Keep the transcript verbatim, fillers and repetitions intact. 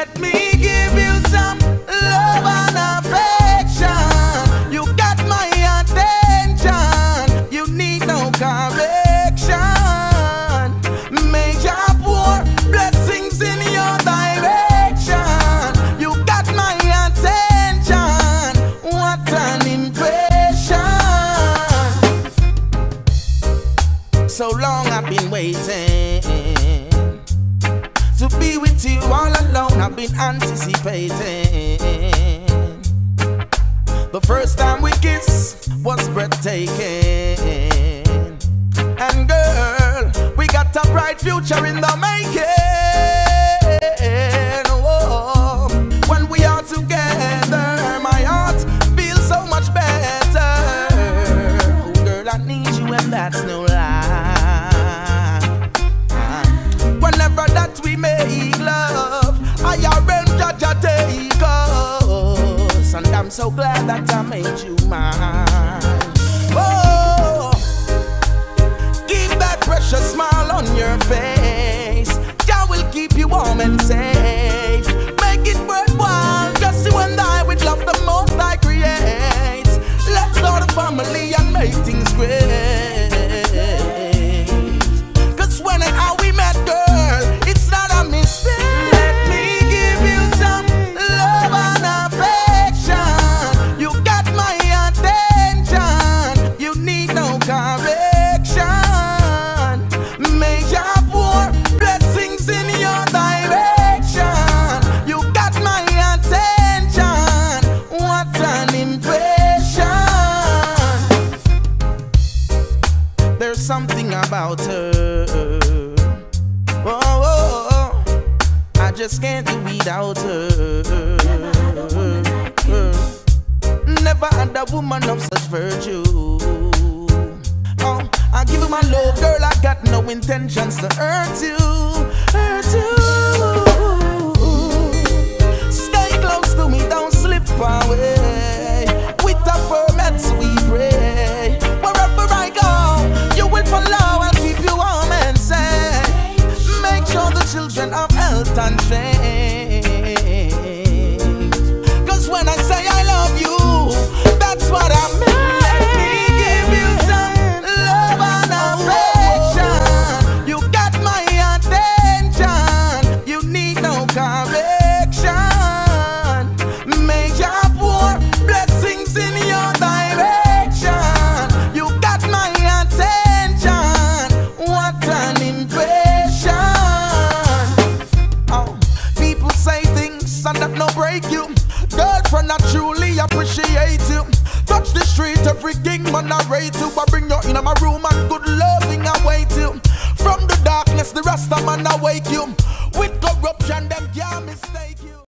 Let me give you some love and affection. You got my attention. You need no correction. Major pour blessings in your direction. You got my attention. What an impression. So long I've been waiting to be with you all alone. I've been anticipating. The first time we kissed was breathtaking. And girl, we got a bright future in the making. Whoa. When we are together, my heart feels so much better. Oh, girl, I need you and that's no lie. Whenever that we make love, I arrange Jaja take us. And I'm so glad that I made you mine. Oh, keep that precious smile on your face. Jah will keep you warm and safe. Make it worthwhile, just you and I with love the most I create. Let's start a family and make things great. Cause when and how we met, girl, it's not a mistake. Let me give you some love and affection. You got my attention. You need no correction. Major pour blessings in your direction. You got my attention. What an impression. There's something about her. Oh, oh, oh. I just can't do without her. Never had a woman of such virtue. Oh, I give you my love, girl. I got no intentions to hurt you, hurt you. Stay close to me, don't slip away. With the permits we pray. Wherever I go, you will follow. I'll keep you warm and safe. Make sure the children have health and faith. Cause when I say I love you, that's what I mean. Let me give you some love and affection. You got my attention. You need no correction. Major pour blessings in your direction. You got my attention. What an impression. Oh, people say things and that no break you. Girlfriend, I truly appreciate you. Touch the street, everything man I rate you. I bring you in my room and good loving I wait you. From the darkness, the rest of man I wake you. With corruption, them can't mistake you.